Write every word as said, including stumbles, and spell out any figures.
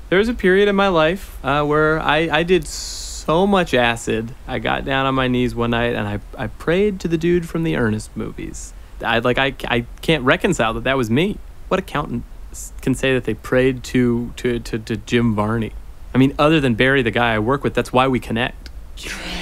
There was a period in my life uh, where I, I did so much acid. I got down on my knees one night and I, I prayed to the dude from the Ernest movies. I like I, I can't reconcile that that was me. What accountant can say that they prayed to to, to, to Jim Varney? I mean, other than Barry, the guy I work with, that's why we connect.